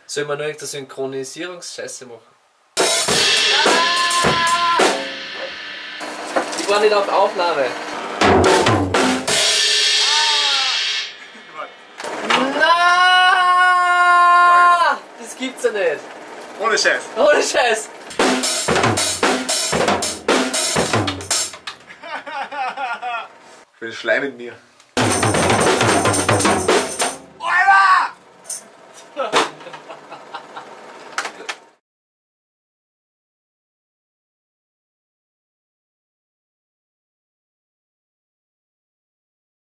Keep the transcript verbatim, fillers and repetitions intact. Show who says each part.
Speaker 1: Soll man noch irgendeine Synchronisierungsscheiße machen? Ich war nicht auf Aufnahme. Na! Das gibt's ja nicht.
Speaker 2: Ohne Scheiß.
Speaker 1: Ohne Scheiß.
Speaker 2: Ich will Schleim mit mir.